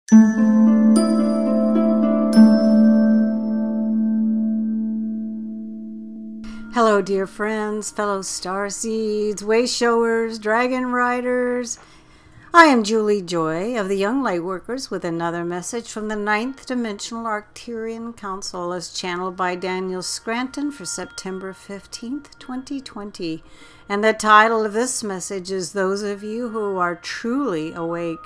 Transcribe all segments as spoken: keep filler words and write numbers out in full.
Hello, dear friends, fellow starseeds, wayshowers, dragon riders. I am Julie Joy of the Young Lightworkers with another message from the ninth Dimensional Arcturian Council as channeled by Daniel Scranton for September fifteenth, twenty twenty. And the title of this message is Those of You Who Are Truly Awake.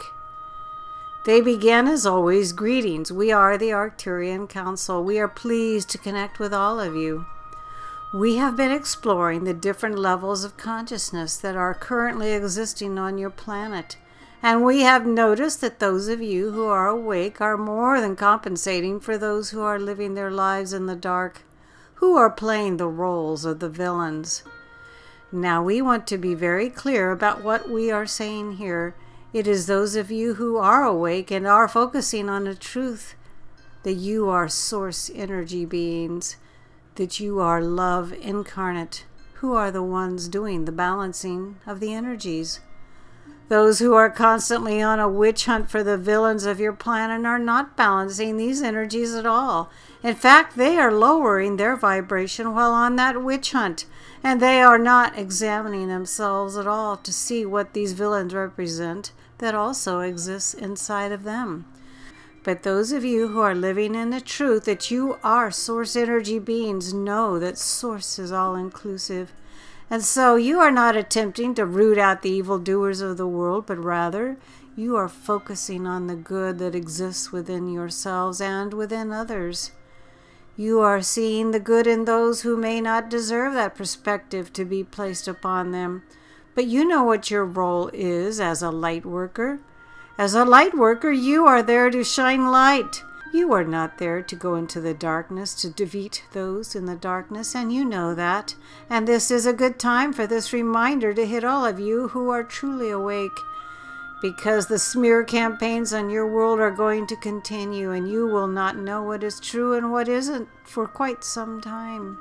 They begin as always, greetings. We are the Arcturian Council. We are pleased to connect with all of you. We have been exploring the different levels of consciousness that are currently existing on your planet. And we have noticed that those of you who are awake are more than compensating for those who are living their lives in the dark, who are playing the roles of the villains. Now we want to be very clear about what we are saying here. It is those of you who are awake and are focusing on the truth that you are source energy beings, that you are love incarnate, who are the ones doing the balancing of the energies. Those who are constantly on a witch hunt for the villains of your planet are not balancing these energies at all. In fact, they are lowering their vibration while on that witch hunt, and they are not examining themselves at all to see what these villains represent that also exists inside of them. But those of you who are living in the truth that you are source energy beings know that source is all-inclusive. And so you are not attempting to root out the evildoers of the world, but rather you are focusing on the good that exists within yourselves and within others. You are seeing the good in those who may not deserve that perspective to be placed upon them. But you know what your role is as a light worker. As a light worker, you are there to shine light. You are not there to go into the darkness to defeat those in the darkness, and you know that. And this is a good time for this reminder to hit all of you who are truly awake, because the smear campaigns on your world are going to continue, and you will not know what is true and what isn't for quite some time.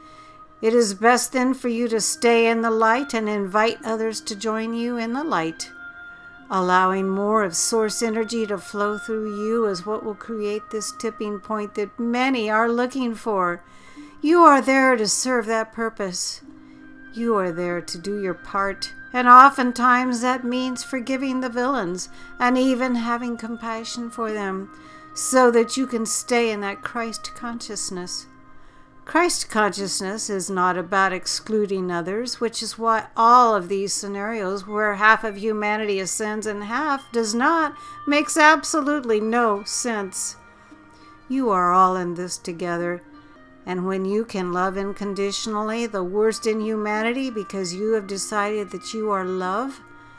It is best then for you to stay in the light and invite others to join you in the light. Allowing more of source energy to flow through you is what will create this tipping point that many are looking for. You are there to serve that purpose. You are there to do your part, and oftentimes that means forgiving the villains and even having compassion for them so that you can stay in that Christ consciousness. Christ consciousness is not about excluding others, which is why all of these scenarios where half of humanity ascends and half does not makes absolutely no sense. You are all in this together, and when you can love unconditionally the worst in humanity because you have decided that you are love,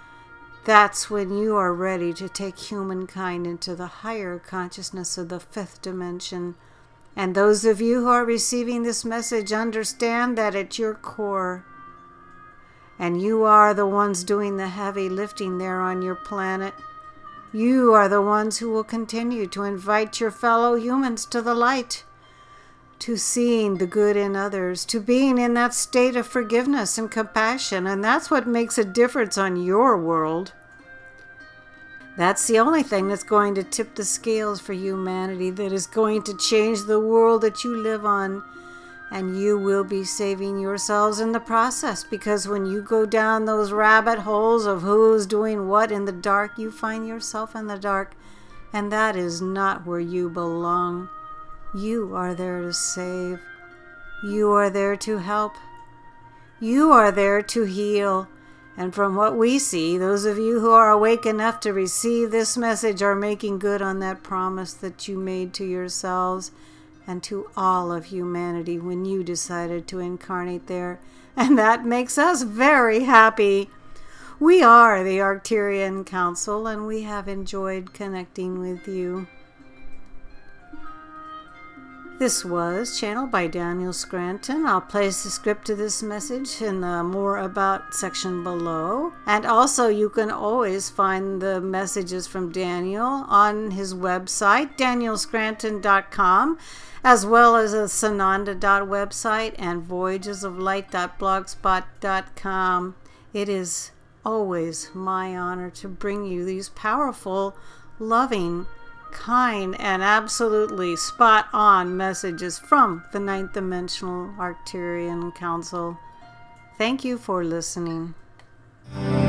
that's when you are ready to take humankind into the higher consciousness of the fifth dimension. And those of you who are receiving this message understand that at your core, and you are the ones doing the heavy lifting there on your planet, you are the ones who will continue to invite your fellow humans to the light, to seeing the good in others, to being in that state of forgiveness and compassion, and that's what makes a difference on your world. That's the only thing that's going to tip the scales for humanity, that is going to change the world that you live on. And you will be saving yourselves in the process, because when you go down those rabbit holes of who's doing what in the dark, you find yourself in the dark. And that is not where you belong. You are there to save. You are there to help. You are there to heal. And from what we see, those of you who are awake enough to receive this message are making good on that promise that you made to yourselves and to all of humanity when you decided to incarnate there. And that makes us very happy. We are the Arcturian Council, and we have enjoyed connecting with you. This was channeled by Daniel Scranton. I'll place the script to this message in the More About section below. And also you can always find the messages from Daniel on his website, daniel scranton dot com, as well as a Sananda website and voyages of light dot blogspot dot com. It is always my honor to bring you these powerful, loving, kind and absolutely spot on messages from the ninth dimensional Arcturian Council. Thank you for listening.